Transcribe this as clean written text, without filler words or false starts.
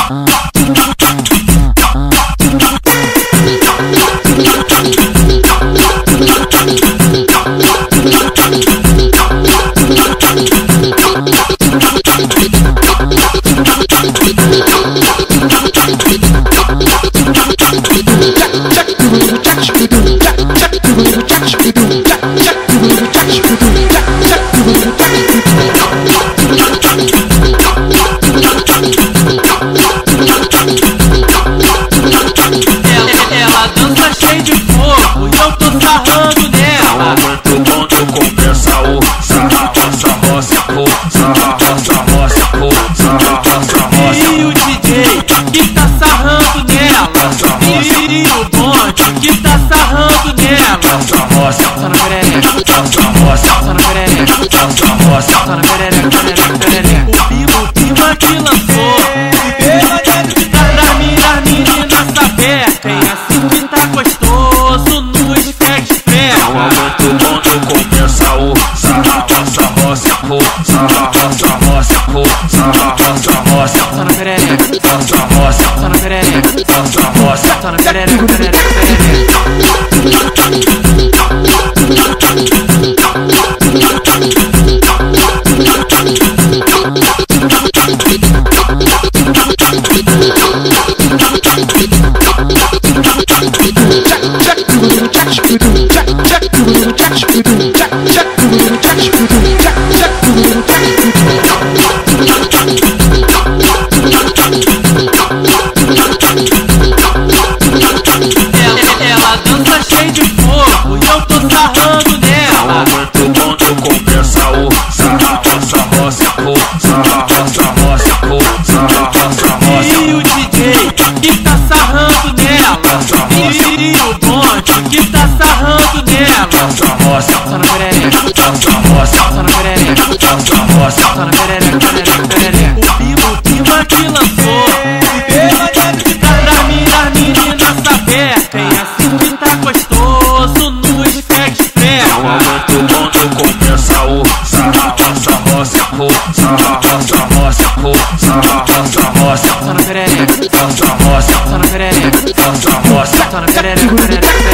Ela dança cheio de fogo e eu tô sarrando nela. Muito bom tu começa o sarra, roça, roça, pô, sarra, roça, roça, pô, sarra, roça, roça. E o DJ que tá sarrando nela. E o bonde que tá sarrando nela. Roça, roça, Só na perereca, roça, roça, só na perereca, roça, roça. só na perereca, perereca, perereca. O Bima que lançou das meninas saber. Tem assim que tá gostoso no esquete ferro. Muito bom tu começa o sarra, roça, roça, pô, sarra, roça, roça, pô, sarra, roça, roça. Só na perereca, Roça, roça, só na perereca, roça, roça. só na perereca, perereca, perereca. Ela dança cheio de fogo e eu tô sarrando nela. Muito bom tu começa o sarra, roça, roça, pô, sarra, roça, roça, pô, sarra, roça, roça. E o DJ que tá sarrando nela. E o bonde que tá sarrando nela. Roça, roça, Só na perereca, roça, roça, só na perereca, roça, roça. só na perereca, perereca, perereca. O Bima que lançou das meninas saber. Tem assim que tá gostoso no esquete ferro. Muito bom tu começa o sarra, roça, roça, pô, sarra, roça, roça, pô, sarra, roça, roça. Só na perereca, Roça, roça, só na perereca, roça, roça. só na perereca, perereca, perereca.